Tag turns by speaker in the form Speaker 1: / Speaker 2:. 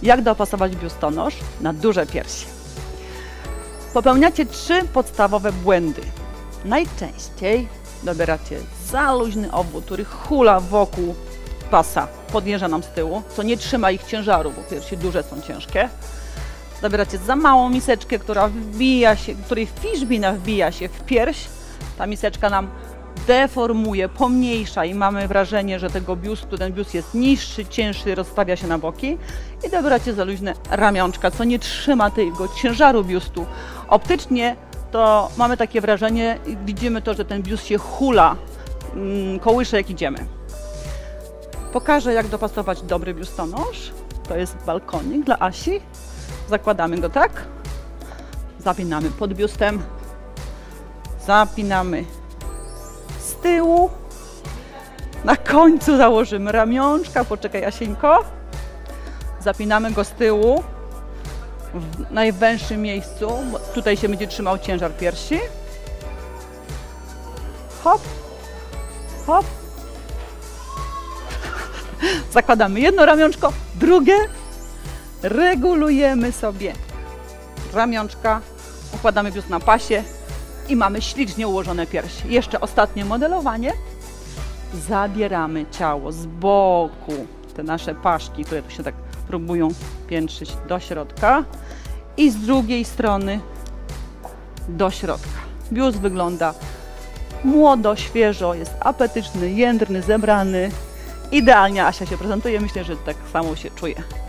Speaker 1: Jak dopasować biustonosz na duże piersi? Popełniacie 3 podstawowe błędy. Najczęściej dobieracie za luźny obwód, który hula wokół pasa, podjeżdża nam z tyłu, co nie trzyma ich ciężaru, bo piersi duże są ciężkie. Dobieracie za małą miseczkę, której fiszbina wbija się w pierś. Ta miseczka nam deformuje, pomniejsza i mamy wrażenie, że ten biust jest niższy, cięższy, rozstawia się na boki. I dobieracie za luźne ramionczka, co nie trzyma tego ciężaru biustu. Optycznie to mamy takie wrażenie, widzimy to, że ten biust się hula, kołysze jak idziemy. Pokażę, jak dopasować dobry biustonosz. To jest balkonik dla Asi. Zakładamy go tak. Zapinamy pod biustem. Zapinamy z tyłu. Na końcu założymy ramionczka. Poczekaj, Asieńko. Zapinamy go z tyłu w najwęższym miejscu, bo tutaj się będzie trzymał ciężar piersi. Hop, hop. Zakładamy jedno ramionczko, drugie. Regulujemy sobie ramionczka, układamy biust na pasie i mamy ślicznie ułożone piersi. Jeszcze ostatnie modelowanie. Zabieramy ciało z boku, te nasze paszki, które tu się tak próbują piętrzyć do środka i z drugiej strony do środka. Biust wygląda młodo, świeżo, jest apetyczny, jędrny, zebrany. Idealnie Asia się prezentuje, myślę, że tak samo się czuje.